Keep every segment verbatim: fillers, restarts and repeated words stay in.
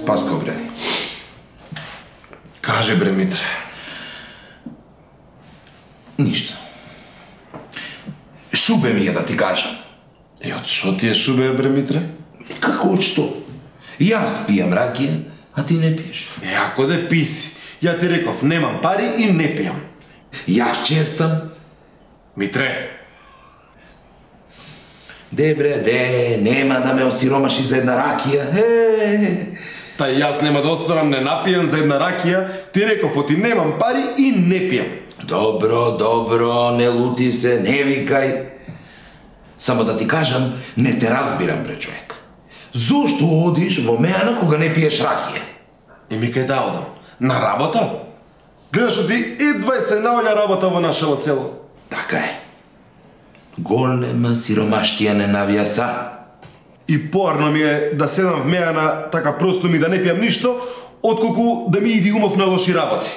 Спаско, бре. Каже, бре, Митре. Ништо. Шубе ми е да ти кажам. Е, од шо ти е шубе, бре, Митре? Како од што? Јас пијам ракија, а ти не пиеш. Е, ако да писи. Ја ти реков, немам пари и не пијам. Јас честам. Митре. Де, бре, де, нема да ме осиромаши за една ракија. Е, Та јас нема да останам ненапиен за една ракија, ти реков, оти немам пари и не пијам. Добро, добро, не лути се, не викај. Само да ти кажам, не те разбирам, бре, човек. Зошто одиш во Меана кога не пиеш ракија? И ми кај да одам? На работа? Гледаш, оти едва се наоѓа работа во нашето село. Така е. Голема сиромаштија не навија са. И поарно ми е да седам в Меана, така просто ми да не пијам ништо, отколку да ми иди умов на лоши работи.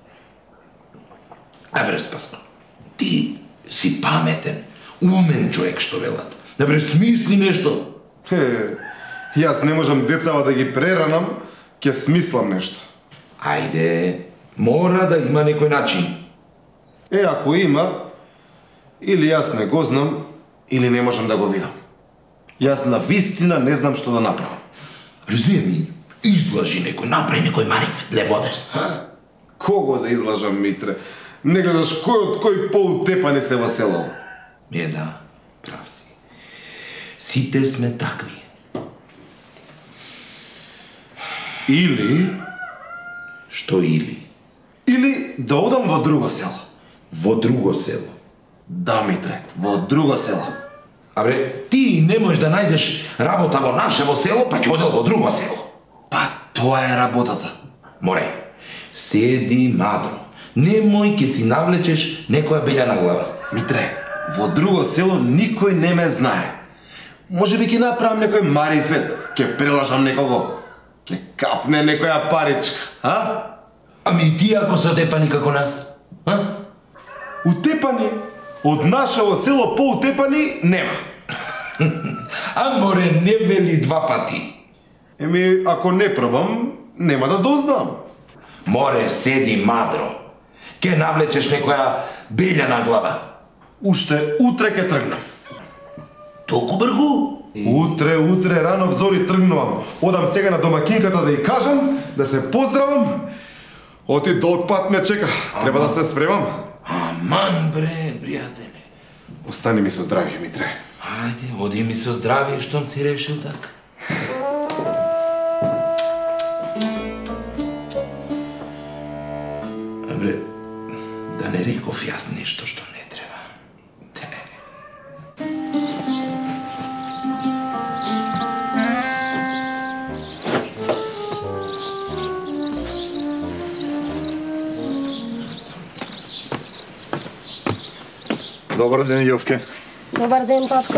А бре, Спаско, ти си паметен, умен човек, што велат. Да бре, смисли нешто. Е, јас не можам децава да ги преранам, ќе смислам нешто. Ајде, мора да има некој начин. Е, ако има, или јас не го знам, или не можам да го видам. Јас на вистина не знам што да направам. Реземи, излажи некој, направи некој марифет, леводес. Кого да излажам, Митре? Не гледаш кој од кој поутепани се во село. Е, да, прав си. Сите сме такви. Или... Што или? Или да одам во друго село. Во друго село. Да, Митре, во друго село. А бре, ти не можеш да најдеш работа во нашево село, па ќе одел во друго село. Па тоа е работата. Море, седи мадро. Немој ке си навлечеш некоја белја на глава. Митре, во друго село никој не ме знае. Може би ќе направам некој марифет, ќе прелажам некого, ќе капне некоја паричка, а? Ами ти ако се отепани како нас, а? Утепани? Од нашево село поутепани нема. А море, не вели два пати. Еми, ако не пробам, нема да дознам. Море, седи мадро. Ке навлечеш некоја белја на глава. Уште утре ќе тргнам. Толку бргу? Утре, утре, рано взори тргнувам. Одам сега на домакинката да ја кажам, да се поздравам. Оти долг пат ме чека. Треба да се спремам. Аман, бре, пријателе. Остани ми со здравје, Митре. Ајде, оди ми со здравје, штом си решил така. Бре, да не реков јас нешто што не треба. Те. Добар ден, Јовке. Добар ден, татко.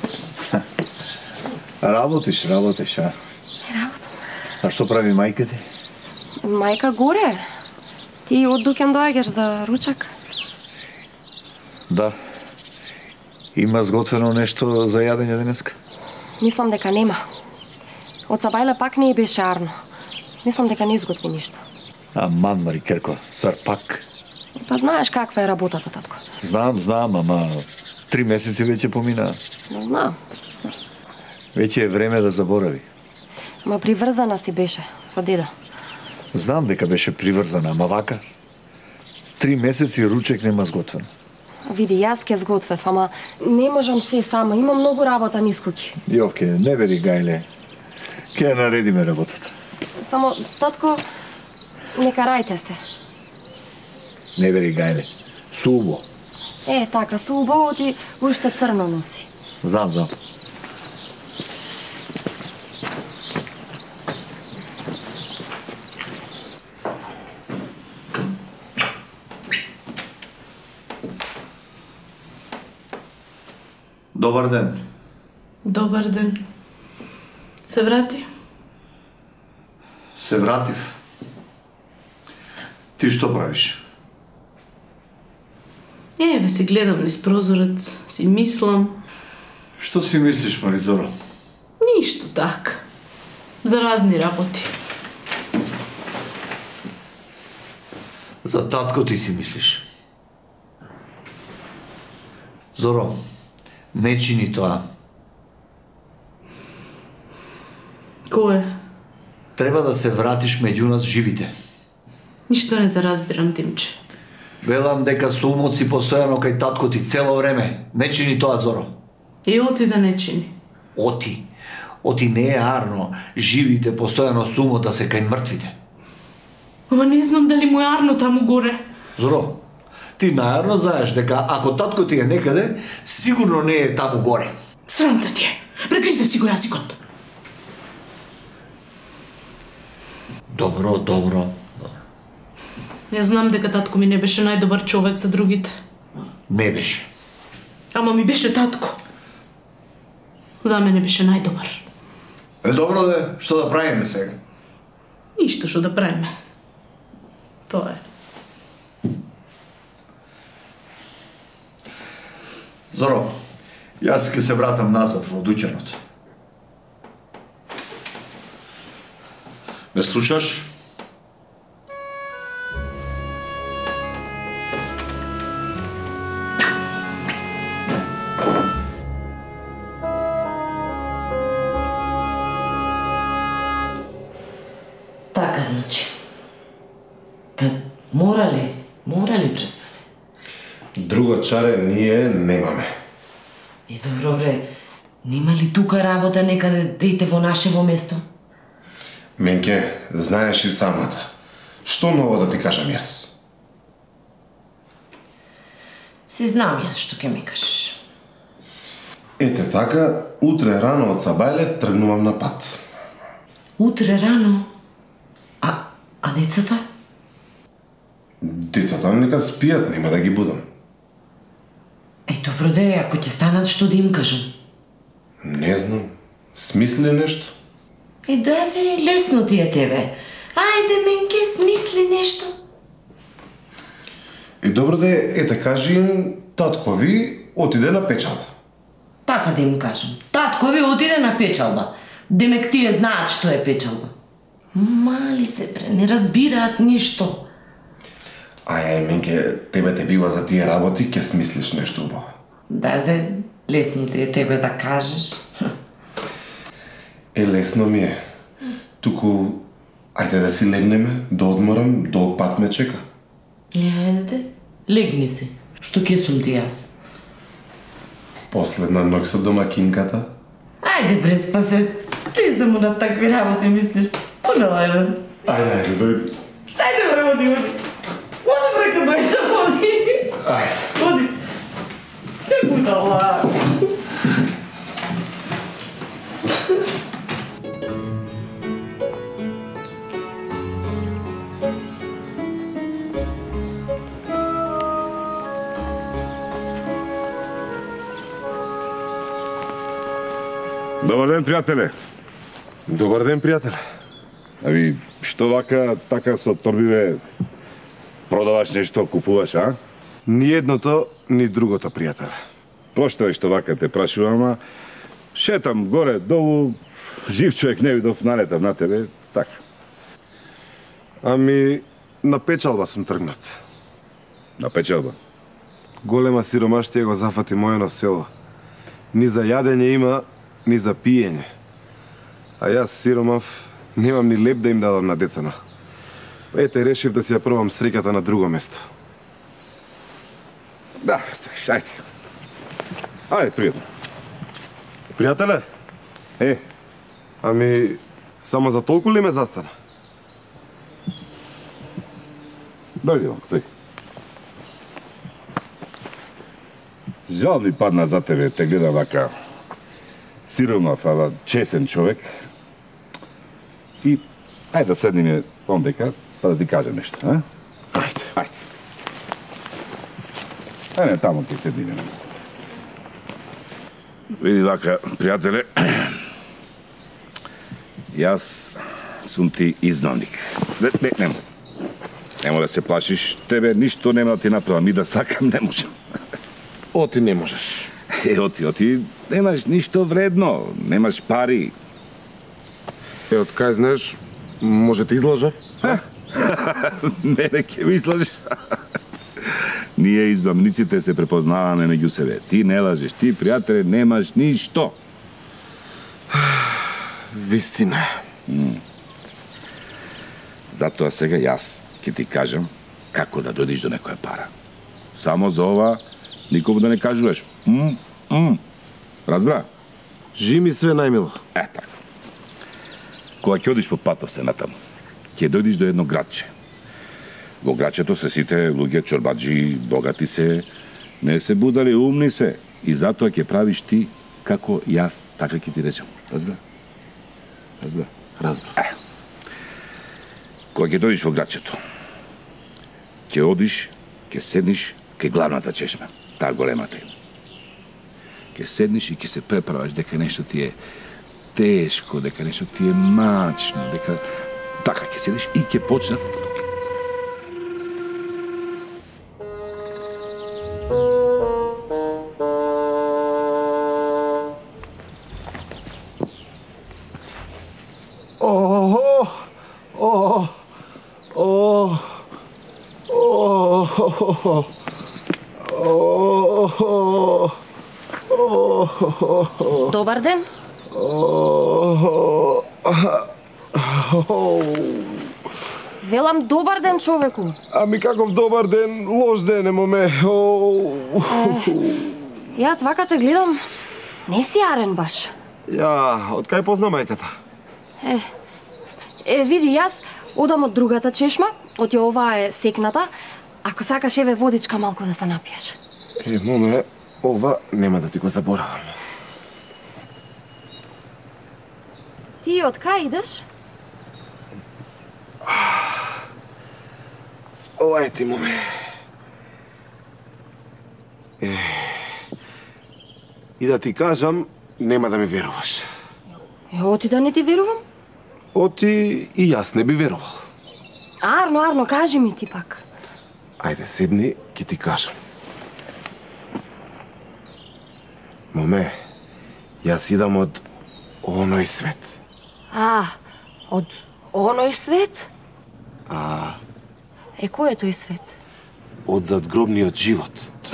Работиш, работиш, а? Работам. А што прави мајка ти? Мајка горе. Ти од дуќан доаѓаш за ручак? Да. Има сготвено нешто за јадење денеска? Мислам дека нема. Од Сабајле пак не беше арно. Мислам дека не изготви ништо. Аман, Марикерко, зар пак? Па знаеш каква е работата, татко. Знам, знам, ама три месеци веќе помина. Знам. Веќе е време да заборави. Ма приврзана си беше со дедо. Знам дека беше приврзана, ама вака. Три месеци ручек нема сготвено. Види, јас ке сготвев, ама не можам се сама. Има многу работа низ куќи. Јовке, не бери гајле. Ке наредиме работата. Само, татко, не карајте се. Не бери гајле. Субо. Е, така, су убаво ти уште црно носи. Знам, знам. Добар ден. Добар ден. Се врати? Се вратив. Ти што правиш? Еве се гледам низ прозорец, си мислам. Што си мислиш, Маризоро? Ништо така. За разни работи. За татко ти си мислиш. Зоро, не чини тоа. Кое? Треба да се вратиш меѓу нас живите. Ништо не те разбирам, Тимче. Велам дека сумот си постојано кај татко ти цело време. Не чини тоа, Зоро. И оти да не чини. Оти. Оти не е арно. Живите постојано сумот да се кај мртвите. Ама не знам дали му е арно таму горе. Зоро, ти најарно знаеш дека ако татко ти е некаде, сигурно не е таму горе. Срамта ти е. Прегризе си го јазикот. Добро, добро. Ја знам дека татко ми не беше најдобар човек за другите. Не беше. Ама ми беше татко. За мене беше најдобар. Е, добро де, што да правиме сега? Ништо што да правиме. Тоа е. Зоро, јас ќе се вратам назад во дуќанот. Ме слушаш? Така значи. Па мора ли? Мора ли преспа се? Друго чаре ние немаме. И добро бре, нема ли тука работа некаде дете во нашево место? Менке, знаеш и самата. Што ново да ти кажам јас? Си знам јас што ќе ми кажеш. Ете така, утре рано од Сабајле тргнувам на пат. Утре рано? А, а децата? Децата нека спијат, нема да ги будам. Е, добро де, ако ќе станат, што да им кажам? Не знам. Смисли нешто? Е, да, да, лесно ти е тебе. Ајде, менке, смисли нешто. И добро да е, ете кажи им, татко ви отиде на печалба. Така да им кажам. Татко ви отиде на печалба. Демек тие знаат што е печалба. Мали се, бре, не разбираат ништо. Ај, менке, тебе те бива за тие работи, ке смислиш нешто убаво. Да, да, лесно ти е тебе да кажеш. Е, лесно ми е. Туку, ајде да си легнеме, да одморам, долг пат ме чека. Е, ајде де, легни се. Што ќе сум ти јас? Последна ноќ со домакинката. Ајде, преспа се. Ти само на такви работи мислиш. Удала еден. Ајде, ајде, дојди. Ајде, бре, оди, оди. Оди, бре, дојде, оди. Ајде. Оди. Те будала. Добар ден, пријателе. Добар ден, пријателе. Ави, што вака, така со торбиве продаваш нешто, купуваш, а? Ни едното, ни другото, пријателе. Прошто е што вака те прашувам, а шетам горе, долу, жив човек не видов, налетам на тебе, така. Ами, на печалба сум тргнат. На печалба. Голема сиромаштија го зафати мојано село. Ни за јадење има, ни за пиење. А јас, сиромав, немам ни леп да им дадам на децана. Ете, решив да си ја пробам среќата на друго место. Да, ајде. Ајде, пријатно. Пријателе, Е, ами, само за толку ли ме застана? дојди, онко, дојди. Жал ми падна за тебе, те гледам вака сиромав, ала чесен човек. И ајде да седниме ондека, па да ти кажем нешто, а? Ајде. Ајде. Ајде, тамо ќе седиме. Види вака, пријателе, јас сум ти изгнанник. Не, не, нема. Нема да се плашиш, тебе ништо нема да ти направам и да сакам, не можам. Оти не можеш. Е, оти, оти, немаш ништо вредно, немаш пари. Е, од кај знаеш, може ти излажав? А? Мене ќе мислиш. Ние измамниците се препознаваме меѓу себе. Ти не лажеш, ти, пријателе, немаш ништо. Вистина. Mm. Затоа сега јас ќе ти кажам како да дојдеш до некоја пара. Само за ова никому да не кажуваш. М, м. Разбра? Жи ми све најмило. Е, така. Кога ќе одиш по патот се натаму, ќе дојдеш до едно градче. Во градчето се сите луѓе чорбаджи, богати се, не се будали, умни се. И затоа ќе правиш ти како јас, така ќе ти речам. Разбра? Разбра? Разбра. Е. Кога ќе дојдеш во градчето, ќе одиш, ќе седниш кај главната чешма, таа големата им. Ќе седниш и ќе се преправаш дека нешто ти е тешко, дека нешто ти е мачно, дека така ќе седиш и ќе почнат. О, о, о, о, Добар ден. Велам добар ден, човеку. Ами каков добар ден, лош ден е, моме. Јас вака те гледам, не си арен баш. Ја, од кај позна мајката? Е, е, види, јас одам од другата чешма, од ја оваа е секната, ако сакаш еве водичка малку да се напиеш. Е, моме, ова нема да ти го заборавам. Ти од кај идеш? Спавај ти, моме. Е, и да ти кажам, нема да ми веруваш. Е, оти да не ти верувам? Оти и јас не би верувал. Арно, Арно, кажи ми ти пак. Ајде, седни, ќе ти кажам. Моме, јас идам од оној свет. А, од оној свет? А, Е, кој е тој свет? од задгробниот живот.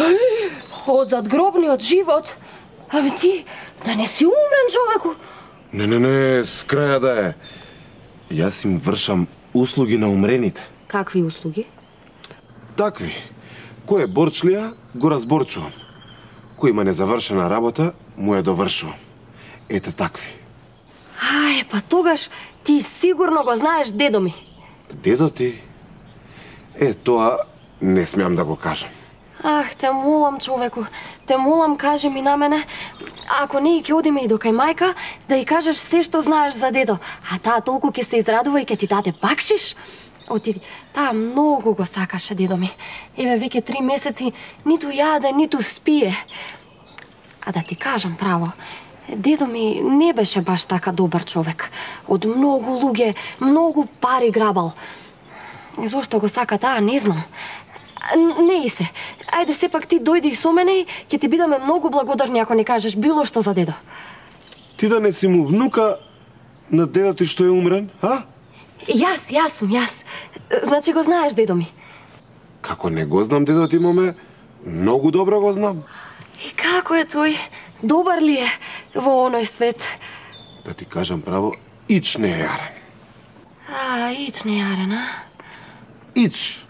Од задгробниот живот? Абе ти, да не си умрен, човеку? Не, не, не, с краја да е. Јас им вршам услуги на умрените. Какви услуги? Такви. Кој е борчлија, го разборчувам. Кој има незавршена работа, му ја довршувам. Ете такви. Ај, па тогаш ти сигурно го знаеш дедо ми. Дедо ти? Е, тоа не смеам да го кажам. Ах, те молам, човеку, те молам, кажи ми на мене, ако не и ќе одиме и до кај мајка, да и кажеш се што знаеш за дедо, а таа толку ќе се израдува и ќе ти даде бакшиш. Оти, таа многу го сакаше дедо ми. Еве веќе три месеци ниту јаде, ниту спие. А да ти кажам право, дедо ми не беше баш така добар човек. Од многу луѓе, многу пари грабал. И зошто го сака таа, не знам. Не и се. Ајде сепак ти дојди со мене и ќе ти бидеме многу благодарни ако не кажеш било што за дедо. Ти да не си му внука на дедо ти што е умрен, а? Јас, јас сум, јас. Значи го знаеш дедо ми. Како не го знам дедо ти, моме, многу добро го знам. И како е тој? Добар ли е во оној свет? Да ти кажам право, ич не е јарен. А, ич не јарен, а? Ич.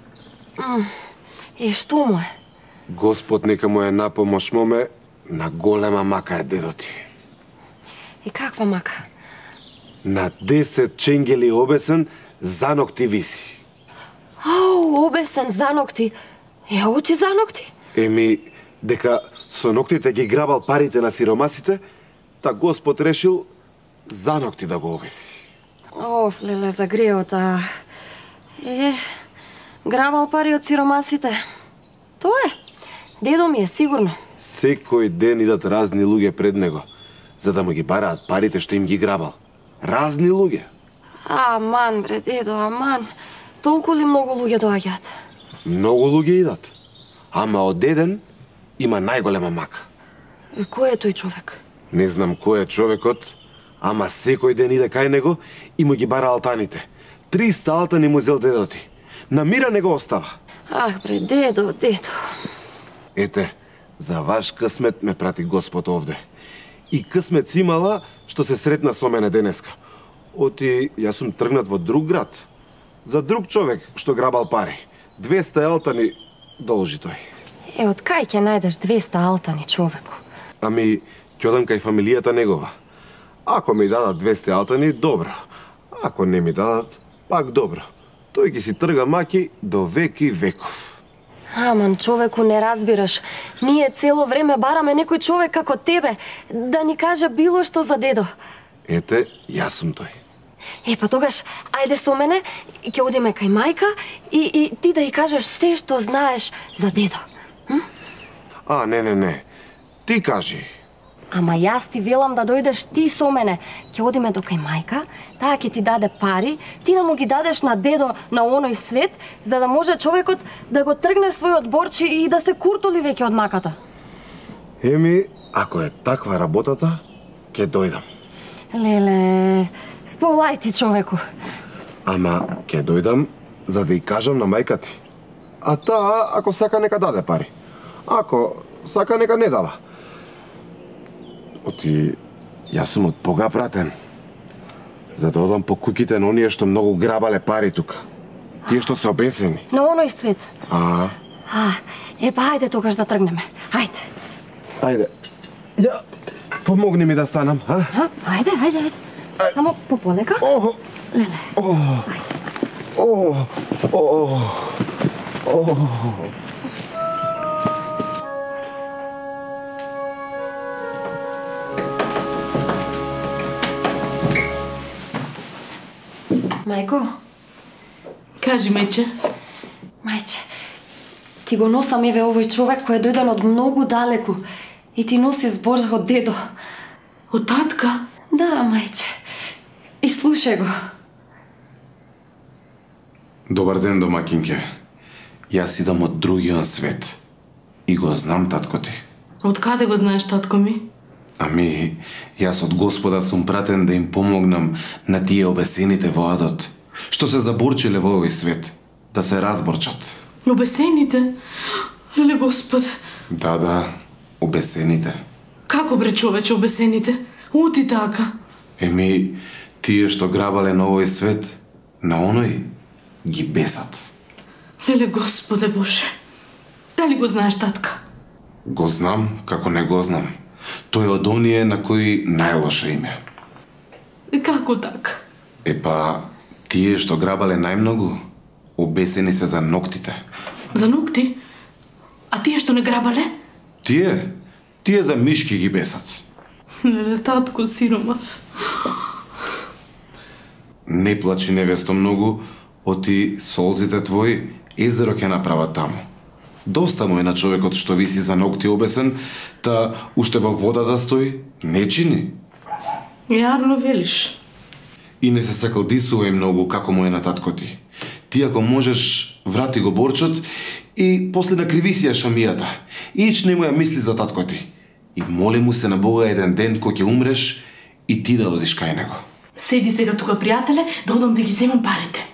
Е, што му е? Господ нека му е на помош, моме, на голема мака е дедо ти. И каква мака? На десет ченгели обесен, за ногти виси. Ау, обесен за ногти. Е, оти за ногти? Еми, дека со ноктите ги грабал парите на сиромасите, та Господ решил за ногти да го обеси. Оф, леле, за греота. Е, грабал пари од сиромасите. Тоа е. Дедо ми е, сигурно. Секој ден идат разни луѓе пред него, за да му ги бараат парите што им ги грабал. Разни луѓе. Аман, бре, дедо, аман. Толку ли многу луѓе доаѓаат? Многу луѓе идат. Ама од еден има најголема мака. И кој е тој човек? Не знам кој е човекот, ама секој ден иде кај него и му ги бара алтаните. триста алтани му зел дедо ти. На мира не го остава. Ах, бре, дедо, дедо. Ете, за ваш късмет ме прати Господ овде. И късмет си имала што се сретна со мене денеска. Оти, јас сум тргнат во друг град. За друг човек што грабал пари. двеста алтани должи тој. Е, од кај ќе најдеш двеста алтани, човеку? Ами, ќе одам кај фамилијата негова. Ако ми дадат двеста алтани, добро. Ако не ми дадат, пак добро. Тој ќе си трга маки до веки веков. Аман, човеку, не разбираш. Ние цело време бараме некој човек како тебе да ни каже било што за дедо. Ете, јас сум тој. Е, па тогаш, ајде со мене, ќе одиме кај мајка и, и ти да ја кажеш се што знаеш за дедо. М? А, не, не, не. Ти кажи. Ама јас ти велам да дојдеш ти со мене. Ќе одиме до кај мајка, таа ќе ти даде пари, ти да му ги дадеш на дедо на оној свет, за да може човекот да го тргне својот борчи и да се куртули веќе од маката. Еми, ако е таква работата, ќе дојдам. Леле, сполај ти, човеку. Ама, ќе дојдам за да ја кажам на мајка ти. А таа, ако сака, нека даде пари. Ако сака, нека не дава. Оти, јас сум од Бога пратен. За да одам по куќите на оние што многу грабале пари тука. Тие што се обесени. На оној свет. А, А, е, па ајде тогаш да тргнеме. Ајде. ајде. Ја, помогни ми да станам, а? А, ајде, ајде, ајде. Само пополека. Охо. Леле. О, о, о, о. Мајко, Кажи, мајче. мајче, ти го носам еве овој човек кој е дојден од многу далеку и ти носи збор од дедо. Од татка? Да, мајче. И слушај го. Добар ден, домакинке. Јас идам од другиот свет. И го знам татко ти. Од каде го знаеш татко ми? Ами, јас од Господа сум пратен да им помогнам на тие обесените во адот, што се заборчиле во овој свет, да се разборчат. Обесените? Леле Господе. Да, да, обесените. Како бре човече обесените? Ути така. Еми, тие што грабале на овој свет, на оној ги бесат. Леле Господе Боже. Дали го знаеш татка? Го знам, како не го знам. Тој од оние на кои најлоше име. И како така? Епа, тие што грабале најмногу, обесени се за ноктите. За ногти? А тие што не грабале? Тие, тие за мишки ги бесат. Леле татко сиромав. Не плачи невесто многу, оти солзите твои езеро ќе направат таму. Доста му е на човекот што виси за ногти обесен, та уште во вода да стои, не чини. Јарно велиш. И не се сакалдисувај многу како му е на татко ти. Ти ако можеш, врати го борчот и после накриви си ја шамијата. Ич не му ја мисли за татко ти. И моли му се на Бога еден ден кој ќе умреш и ти да одиш кај него. Седи сега тука, пријателе, да одам да ги земам парите.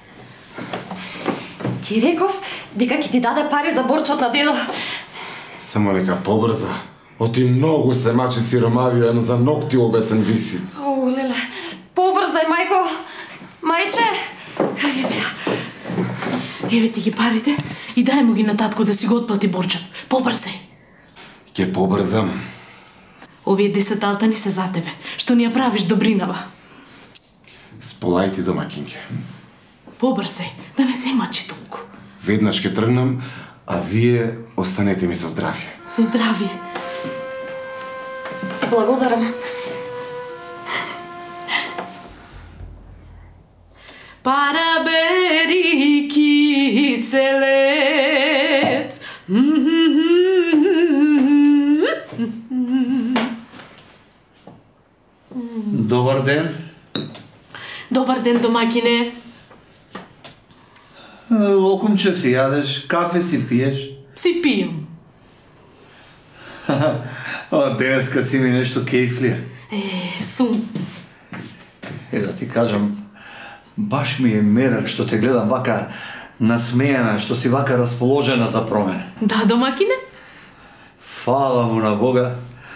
Ти реков дека ќе ти даде пари за борчот на дедо. Само нека побрза. Оти многу се мачи сиромавија за ногти обесен виси. О, леле. Побрзај, мајко. Мајче. Еве ја. Еве ти ги парите и дај му ги на татко да си го отплати борчот. Побрзај. Ќе побрзам. Овие десет алтани се за тебе, што ни ја правиш добринава. Сполај ти, домакинке. Побрзај, да не се мачи толку. Веднаш ќе тргнам, а вие останете ми со здравје. Со здравје. Благодарам. Парабери киселец. Добар ден. Добар ден, домакине. Окумче си јадеш, кафе си пиеш. Си пијам. О, денеска си ми нешто кејфлија. Е, сум. Е, да ти кажам, Баш ми е мерак што те гледам вака насмеяна, што си вака расположена за промена. Да, домакине? Фала му на Бога,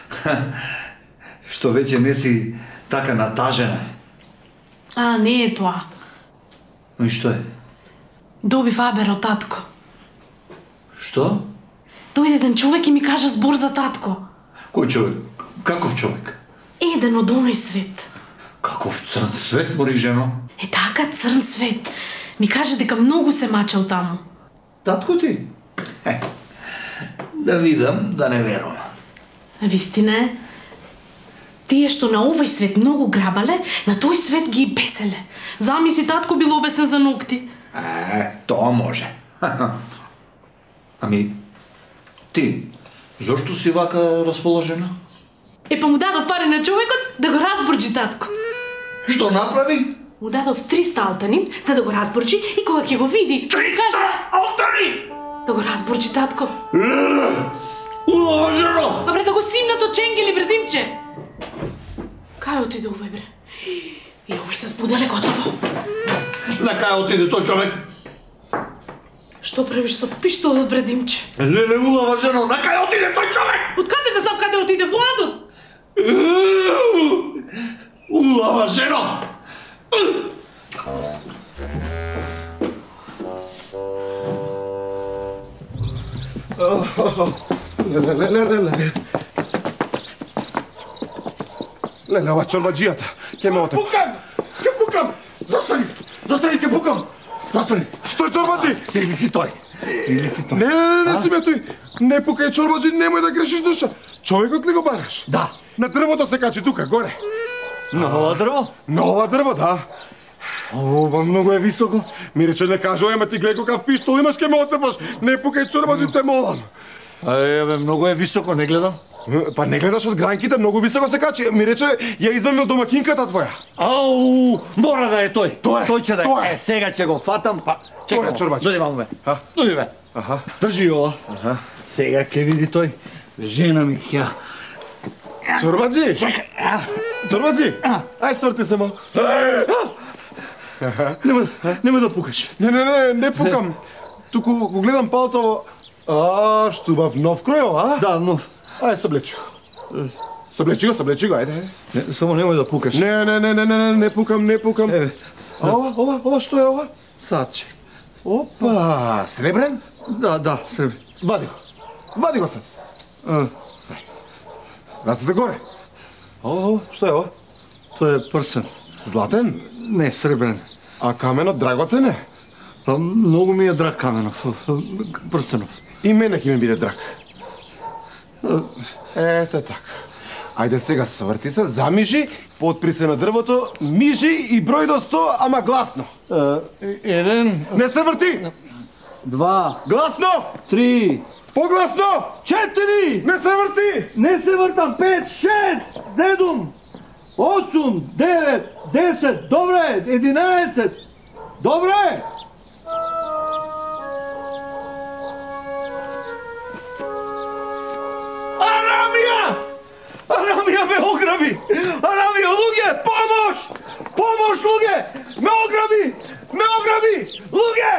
што веќе не си така натажена. А, не е тоа. И што е? Добив абер од татко. Што? Дојде еден човек и ми кажа збор за татко. Кој човек? Каков човек? Еден од оној свет. Каков црн свет, мори жено? Е така црн свет. Ми кажа дека многу се мачал таму. Татко ти? Е, да видам, да не верувам. Вистина е. Тие што на овој свет многу грабале, на тој свет ги беселе. Замисли, татко бил обесен за ногти. Е, тоа може. Ами, ти, зошто си вака расположена? Е, па му дадов пари на човекот да го разбурџи татко. Што направи? Му дадов триста алтани за да го разбурџи и кога ќе го види, триста алтани! Да го разбурџи татко. Улова жено! Добре, да го симнат од ченгели, бредимче. Кај отиде овој, бре? И овој се спуделе готово. На кај отиде тој човек? Што правиш со пиштолот, бредимче? Леле, улава жено, на кај отиде тој човек? Од каде да знам каде отиде Владот? Улава жено! Леле, леле, леле. Леле, ова чорбаджијата. Ке ме отеп. Пукам! Ке пукам! Застани! Застани, ке пукам! Застани! Стој чорбаджи! Ти ли си тој? Ти ли си тој? Не, не, не, не си ме тој. Не пукај чорбаджи, немој да грешиш душа. Човекот ли го бараш? Да. На дрвото се качи тука, горе. На ова дрво? На ова дрво, да. Ова многу е високо. Ми рече, не кажувај, ме ти гледай какав пиштол имаш, ке ме отепаш. Не пукај чорбаджи, те молам. Еве, многу е високо, не гледам. Па не гледаш од гранките, многу високо се качи. Ми рече, ја измамил домакинката твоја. Ау, мора да е тој. Тој е, Тој ќе да тој е. е. Е, сега ќе го фатам, па чекај. Тој е чорбач. Дојди мамо ме. А? Дојди ме. Аха. Држи ова. Аха. Сега ќе види тој. Жена ми, ја. Чорбаджи! Чорбаджи! Ај сврти се малку. Нема, нема да пукаш. Не, не, не, не пукам. Туку го гледам палтово. А, штубав нов кројо, а? Да, но Ај, соблечи го. Соблечи го, соблечи го, ајде. не, само немој да пукаш. Не, не, не, не, не, не, не пукам, не пукам. Еве. А ова, ова, ова, што е ова? Садче. Опа, сребрен? Да, да, среби. Вади го. Вади го сад. А, Рацете горе. Ова, ова, што е ова? тој е прсен. Златен? Не, сребрен. А каменот драгоцен е? Па многу ми е драг каменов. Прстенов. И мене ќе ми биде драг. Ете така. Ајде сега сврти се, замижи, потпри се на дрвото, мижи и број до сто, ама гласно. Е, еден, Не се врти! два, Гласно! три, Погласно! четири, Не се врти! не се вртам, пет, шест, седум, осум, девет, десет, добре, единаесет, добре! Арамија! Арамија ме ограби! Арамија, луѓе, помош! Помош, луѓе! Ме ограби! Ме ограби! Луѓе!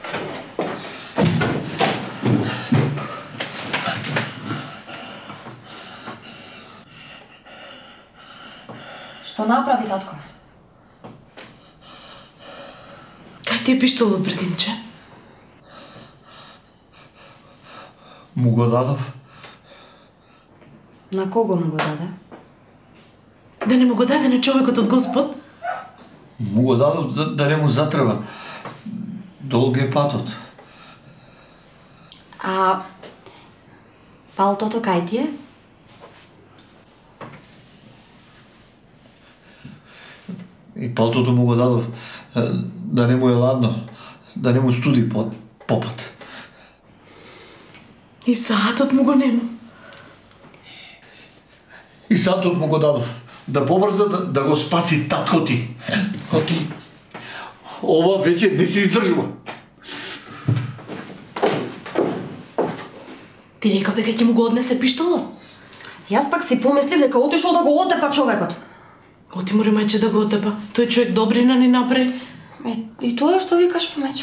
Што направи татко? Кај ти е пиштолот, бредимче? Му го дадов. На кого му го даде? Да не му го даде на човекот од Господ? Му го дадов да, да не му затреба. Долг е патот. А палтото кај ти е? И палтото му го дадов да не му е ладно, да не му студи по, попат. И саатот му го нема. И сатот му го дадов да побрза да, да го спаси татко ти. А ти ова веќе не се издржува. Ти рекав дека ќе му го однесе пиштолот. Јас пак си помислив дека отишол да го отепа човекот. Оти море мајче да го отепа. Тој човек добрина ни направи. Е, и тоа што викаш, помече?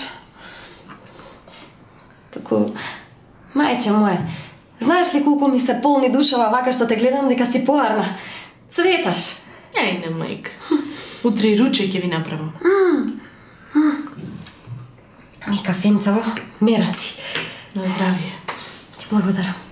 Таку, мајче моје, знаеш ли колку ми се полни душава вака што те гледам дека си поарна? Цветаш. Ајде, мајка. Утре и руче ќе ви направам. И кафенцево, мераци. На здравие. Ти благодарам.